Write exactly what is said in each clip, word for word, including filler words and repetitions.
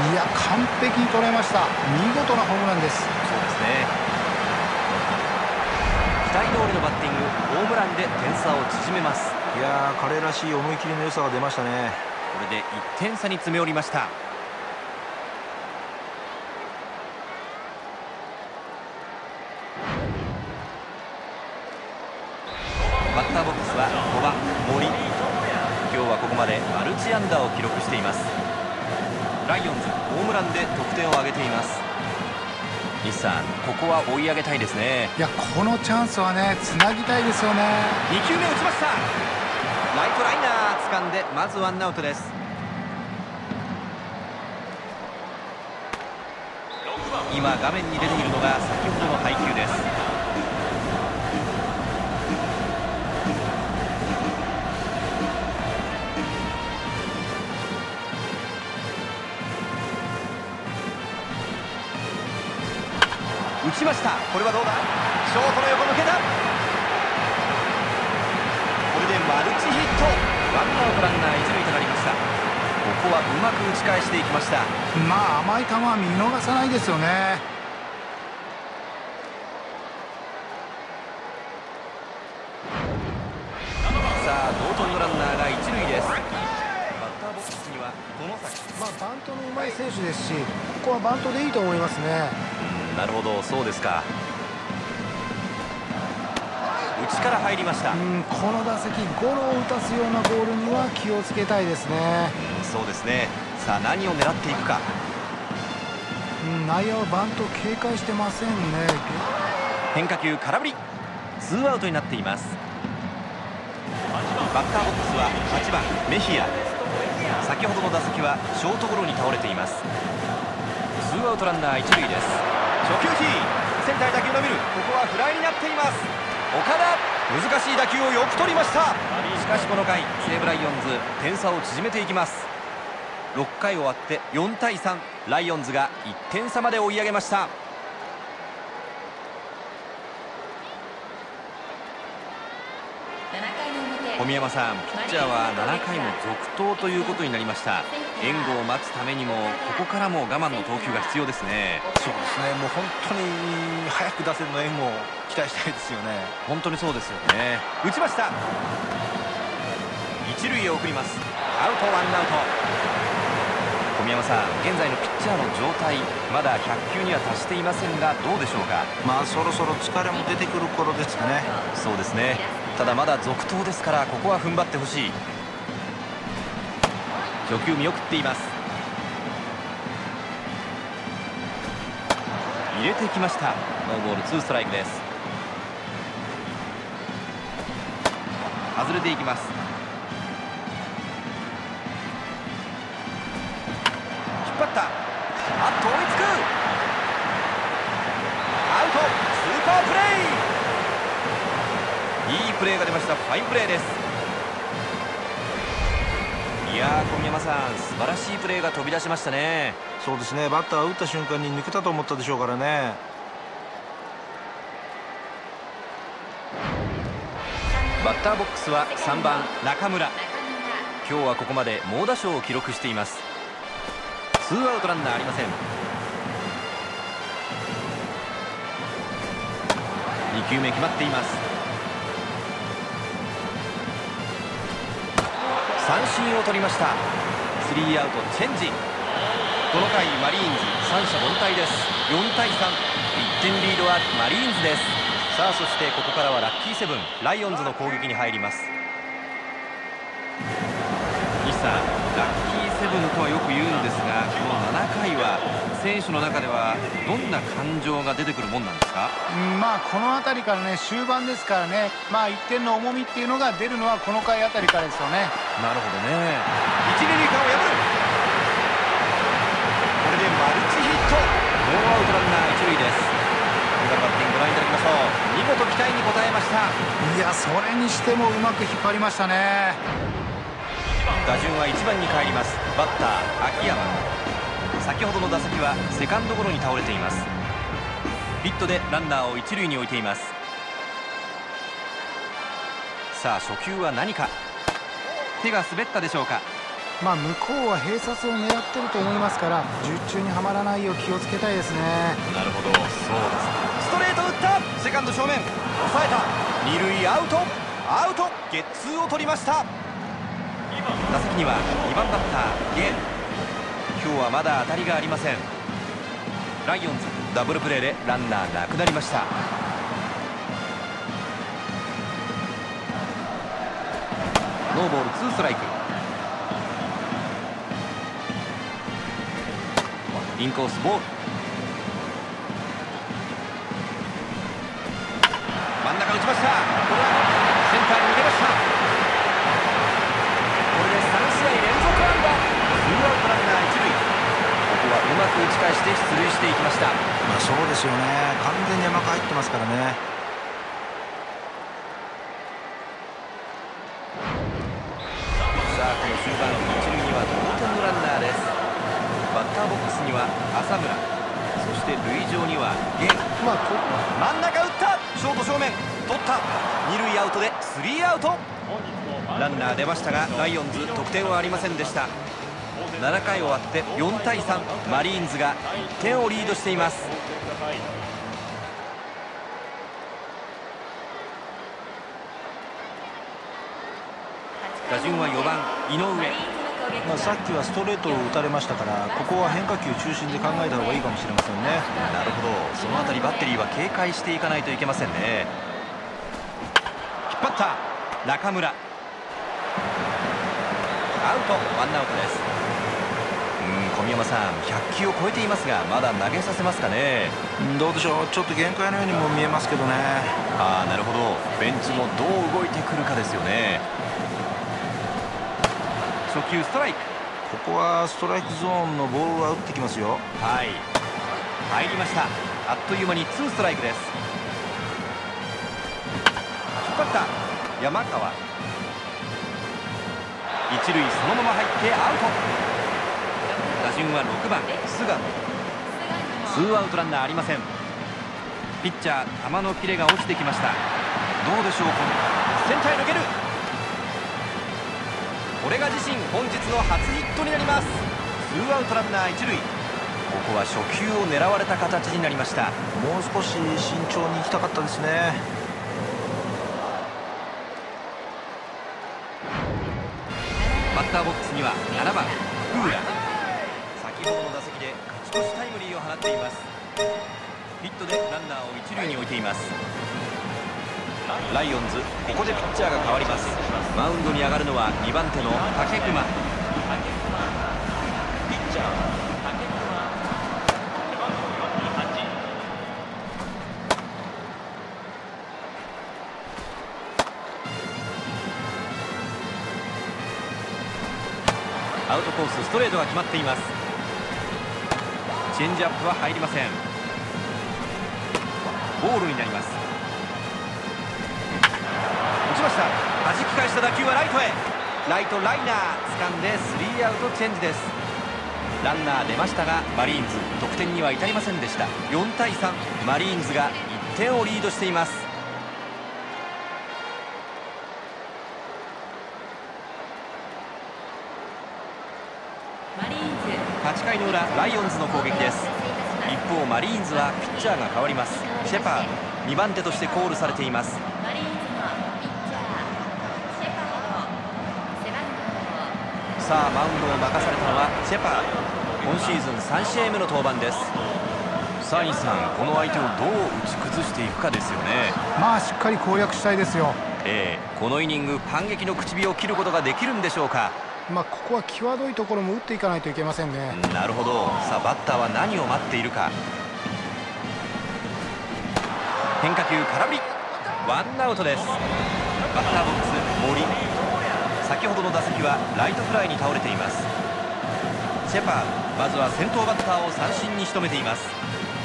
いや、完璧に捉えました。見事なホームランです。 そうですね。期待通りのバッティング、ホームランで点差を縮めます。 いやー、彼らしい思い切りの良さが出ましたね。 これでいってん差に詰め寄りました。バッターボックスはごばん森。今日はここまでマルチ安打を記録しています。ライオンズホームランで得点を挙げています。西さん、ここは追い上げたいですね。 いや、このチャンスはね、つなぎたいですよね。 にきゅうめ打ちました。ライトライナー掴んで、まずワンアウトです。今画面に出ているのが先ほどの配球です。打ちました。これはどうだ。ショートの横抜けた。これでマルチヒット。ワンアウトランナー一塁となりました。ここはうまく打ち返していきました。 まあ、甘い球は見逃さないですよね。 さあ、同点のランナーが一塁です。バッターボックスには外崎。 まあ、バントのうまい選手ですし、ここはバントでいいと思いますね。 なるほど、そうですか。内から入りました。 うん、この打席ゴロを打たすようなボールには気をつけたいですね。 そうですね。さあ、何を狙っていくか。 うん、内野はバント警戒してませんね。 変化球空振り。ツーアウトになっています。バッターボックスははちばんメヒア。先ほどの打席はショートゴロに倒れています。ツーアウトランナー一塁です。初球ヒーセンターに打球伸びる。ここはフライになっています。岡田、難しい打球をよく取りました。しかしこの回西武ライオンズ点差を縮めていきます。ろっかい終わってよんたいさん、ライオンズがいってん差まで追い上げました。小宮山さん、ピッチャーはななかいも続投ということになりました。援護を待つためにもここからも我慢の投球が必要ですね。 そうですね。もう本当に早く打線の援護を期待したいですよね。 本当にそうですよね。打ちました。一塁へ送ります。アウト、ワンアウト。小宮山さん、現在のピッチャーの状態、まだひゃくきゅうには達していませんが、どうでしょうか。 まあそろそろ疲れも出てくる頃ですかね。 そうですね。ただまだ続投ですから、ここは踏ん張ってほしい。初球見送っています。入れてきました。ノーボールツーストライクです。外れていきます。引っ張った。あっと追いつく。アウト。スーパープレー。いいプレーが出ました。ファインプレーです。いやー、小宮山さん、素晴らしいプレーが飛び出しましたね。 そうですね。バッターは打った瞬間に抜けたと思ったでしょうからね。 バッターボックスはさんばん中村。今日はここまで猛打賞を記録しています。ツーアウトランナーありません。にきゅうめ決まっています。三振を取りました。スリーアウトチェンジ。この回マリーンズ三者凡退です。よんたいさん、いってんリードはマリーンズです。さあ、そしてここからはラッキーセブンライオンズの攻撃に入ります。西さん、ラッキーセブンとはよく言うんですが、このななかいは選手の中ではどんな感情が出てくるもんなんですか。 うん、まあこの辺りからね、終盤ですからね、まあいってんの重みっていうのが出るのはこの回あたりからですよね。 なるほどね。一塁塁間を破る。これでマルチヒット。ノーアウトランナー一塁です。今のバッティングご覧いただきましょう。見事期待に応えました。 いや、それにしてもうまく引っ張りましたね。 打順はいちばんに帰ります。バッター秋山。先ほどの打席はセカンドゴロに倒れています。ヒットでランナーを一塁に置いています。さあ、初球は何か。手が滑ったでしょうか。 まあ向こうは併殺を狙ってると思いますから、術中にはまらないよう気をつけたいですね。 なるほど、そうです。ストレート打った、セカンド正面抑えた、二塁アウト、アウト、ゲッツーを取りました。打席にはにばんバッターゲン。今日はまだ当たりがありません。ライオンズダブルプレーでランナーなくなりました。ノーボールツーストライク。インコースボール、真ん中打ちました。これはセンターに逃げました。これでさん試合連続安打、ツーアウトランナー一塁。ここはうまく打ち返して出塁していきました。 まあそうですよね、完全に甘く入ってますからね。 さあこの終盤、一塁には同点のランナーです。バッターボックスには浅村、そして塁上にはゲン。 まあこ真ん中打った、ショート正面取った、二塁アウトでスリーアウト。ランナー出ましたがライオンズ得点はありませんでした。ななかい終わってよんたいさん、マリーンズがいってんをリードしています。打順はよばん井上。 まあ、さっきはストレートを打たれましたから、ここは変化球中心で考えた方がいいかもしれませんね。 なるほど、そのあたりバッテリーは警戒していかないといけませんね。引っ張った中村、アウト、ワンアウトです。うん小宮山さん、ひゃっきゅうを超えていますがまだ投げさせますかね。 どうでしょう、ちょっと限界のようにも見えますけどね。 ああなるほど、ベンチもどう動いてくるかですよね。初球ストライク。 ここはストライクゾーンのボールは打ってきますよ。 はい、入りました。あっという間にツーストライクです。引っ張った山川、一塁そのまま入ってアウト。打順はろくばん菅野。ツーアウトランナーありません。ピッチャー球のキレが落ちてきました。どうでしょう、センターへ抜ける。これが自身本日の初ヒットになります。ツーアウトランナー一塁。ここは初球を狙われた形になりました。 もう少し慎重に行きたかったですね。 バッターボックスにはななばん福浦。先ほどの打席で勝ち越しタイムリーを放っています。ヒットでランナーを一塁に置いています。ライオンズここでピッチャーが変わります。マウンドに上がるのはにばんての竹熊。アウトコース、ストレートが決まっています。チェンジアップは入りません。ボールになります。打ちました。弾き返した打球はライトへ。ライトライナー掴んでスリーアウトチェンジです。ランナー出ましたがマリーンズ得点には至りませんでした。よんたいさん、マリーンズがいってんをリードしています。はちかいの裏、ライオンズの攻撃です。一方マリーンズはピッチャーが変わります。シェパード、にばんてとしてコールされています。さあマウンドを任されたのはシェパード。今シーズンさんしあいめの登板です。サインさん、この相手をどう打ち崩していくかですよね。 まあしっかり攻略したいですよ。 ええ、このイニング反撃の口火を切ることができるんでしょうか。 まあここは際どいところも打っていかないといけませんね。 なるほど。さあバッターは何を待っているか。変化球空振り、ワンアウトです。バッターボックス森。先ほどの打席はライトフライに倒れています。シェパード、まずは先頭バッターを三振に仕留めています。打った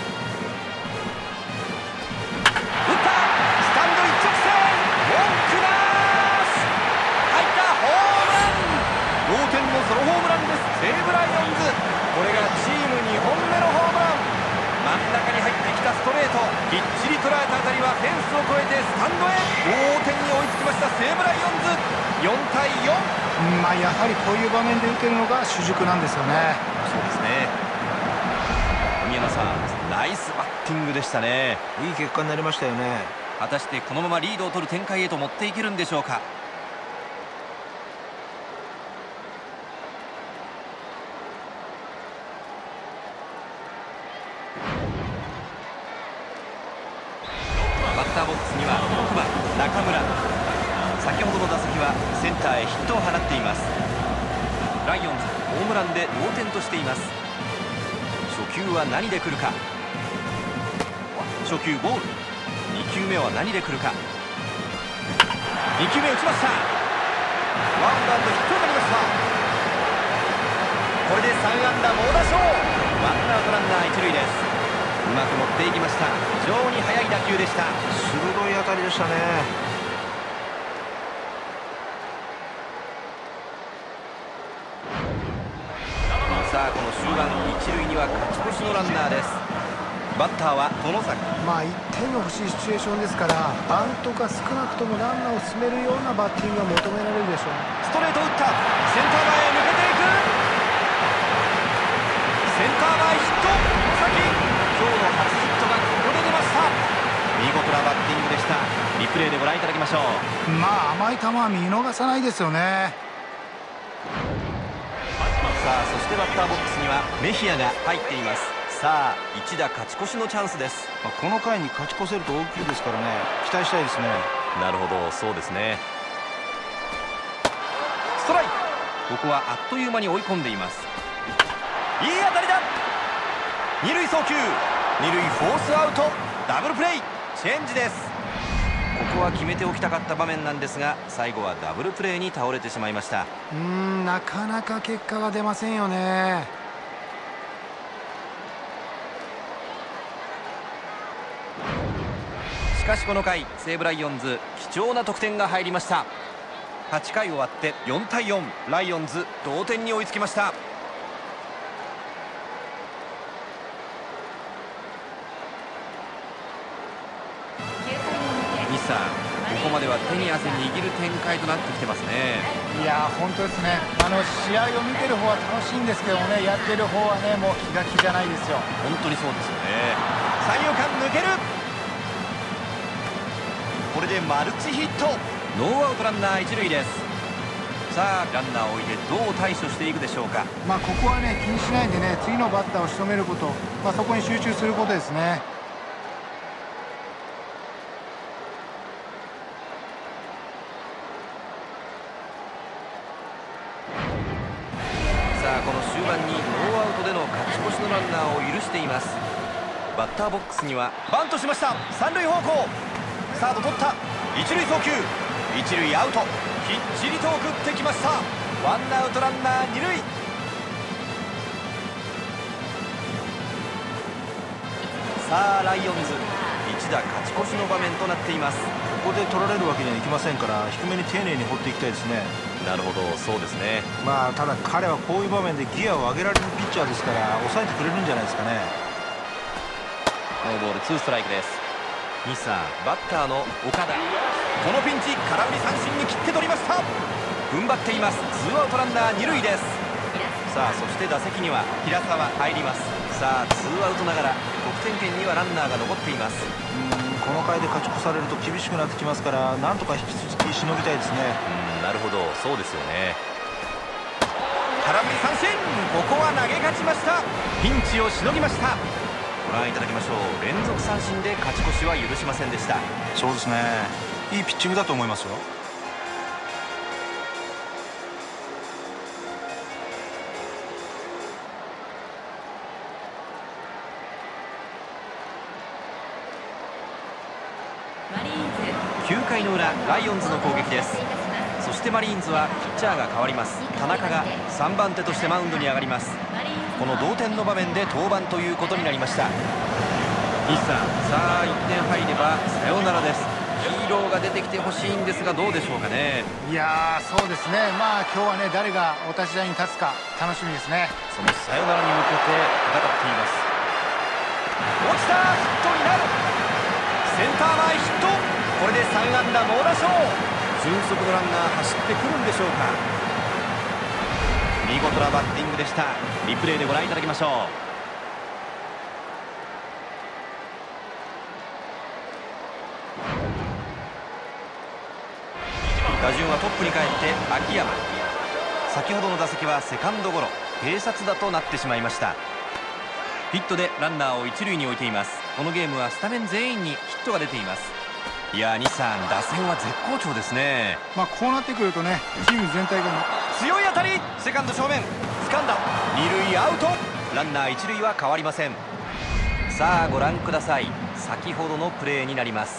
スタンド一直線、文句なし、入ったホームラン、同点のソロホームランです。西武ライオンズ、これがチームにほんめのホームラン。真ん中に入ってきたストレート、きっちり捉えた当たりはフェンスを越えてスタンドへ。同点に追いつきました西武ライオンズ。よんたいよん。 まあ、やはりこういう場面で打てるのが主軸なんですよね。 そうですね。宮野さん、ナイスバッティングでしたね。 いい結果になりましたよね。 果たしてこのままリードを取る展開へと持っていけるんでしょうか。バッターボックスにはろくばん中村。先ほどの打席はセンターへヒットを放っています。ライオンズホームランで同点としています。初球は何で来るか。初球ボール。に球目は何で来るか。に球目打ちました。ワンバウンドヒットになりました。これでさん安打猛打賞。ワンアウトランナー一塁です。うまく持っていきました。非常に速い打球でした。 鋭い当たりでしたね。 さあこの終盤一塁には勝ち越しのランナーです。バッターは外崎。 まあいってんが欲しいシチュエーションですから、バントが少なくともランナーを進めるようなバッティングが求められるでしょう。 ストレート打った。センター前へ抜けていく。センター前ヒット。外崎、今日の初ヒットがここで出ました。見事なバッティングでした。リプレイでご覧いただきましょう。 まあ甘い球は見逃さないですよね。 さあそしてバッターボックスにはメヒアが入っています。さあ一打勝ち越しのチャンスです。 この回に勝ち越せると大きいですからね、期待したいですね。 なるほど、そうですね。ストライク。ここはあっという間に追い込んでいます。いい当たりだ。二塁送球。二塁フォースアウト。ダブルプレイ。チェンジです。ここは決めておきたかった場面なんですが、最後はダブルプレーに倒れてしまいました。 うーん、なかなか結果が出ませんよね。 しかしこの回西武ライオンズ貴重な得点が入りました。はちかい終わってよんたいよん、ライオンズ同点に追いつきました。西さん、ここまでは手に汗握る展開となってきてますね。 いやー本当ですね。あの試合を見てる方は楽しいんですけどね、やってる方はねもう気が気じゃないですよ。 本当にそうですよね。三遊間抜ける。これでマルチヒット。ノーアウトランナー一塁です。さあランナーを置いてどう対処していくでしょうか。 まあここはね気にしないでね、次のバッターを仕留めること、まあ、そこに集中することですね。 さあこの終盤にノーアウトでの勝ち越しのランナーを許しています。バッターボックスにはバントしました。三塁方向。サード取った。一塁送球。一塁アウト。きっちりと送ってきました。ワンアウトランナー二塁。さあライオンズ一打勝ち越しの場面となっています。 ここで取られるわけにはいきませんから、低めに丁寧に放っていきたいですね。 なるほど、そうですね。 まあただ彼はこういう場面でギアを上げられるピッチャーですから、抑えてくれるんじゃないですかね。 ノーボールツーストライクです。西さん、バッターの岡田、このピンチ空振り三振に切って取りました。踏ん張っています。ツーアウトランナー二塁です。さあそして打席には平沢入ります。さあツーアウトながら得点圏にはランナーが残っています。 うーんこの回で勝ち越されると厳しくなってきますから、なんとか引き続きしのぎたいですね。 うん、なるほど、そうですよね。空振り三振。ここは投げ勝ちました。ピンチをしのぎました。ご覧いただきましょう。連続三振で勝ち越しは許しませんでした。 そうですね、いいピッチングだと思いますよ。 きゅうかいの裏、ライオンズの攻撃です。そしてマリーンズはピッチャーが変わります。田中がさんばん手としてマウンドに上がります。この同点の場面で登板ということになりました。西さん、さあいってん入ればサヨナラです。ヒーローが出てきてほしいんですが、どうでしょうかね。 いやーそうですね。まあ今日はね誰がお立ち台に立つか楽しみですね。 そのサヨナラに向けて戦っています。落ちた。ヒットになる。センター前ヒット。これでさん安打猛打賞。俊足のランナー走ってくるんでしょうか。 見事なバッティングでした。リプレイでご覧いただきましょう。打順はトップに帰って秋山。先ほどの打席はセカンドゴロ、併殺打となってしまいました。ヒットでランナーを一塁に置いています。このゲームはスタメン全員にヒットが出ています。いやー、西さん、打線は絶好調ですね。 まあこうなってくるとね、チーム全体が強い当たり、セカンド正面掴んだ、二塁アウト、ランナー一塁は変わりません。さあご覧ください。先ほどのプレーになります。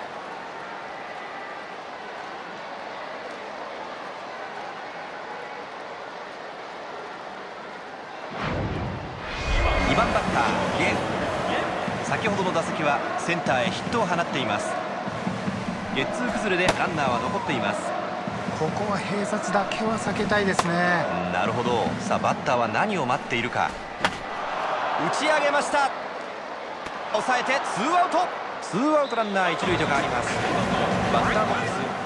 にばんバッターゲン。先ほどの打席はセンターへヒットを放っています。ゲッツー崩れでランナーは残っています。 ここは併殺だけは避けたいですね。 なるほど。さあバッターは何を待っているか。打ち上げました。抑えてツーアウト。ツーアウトランナー一塁と変わります。バッターボックス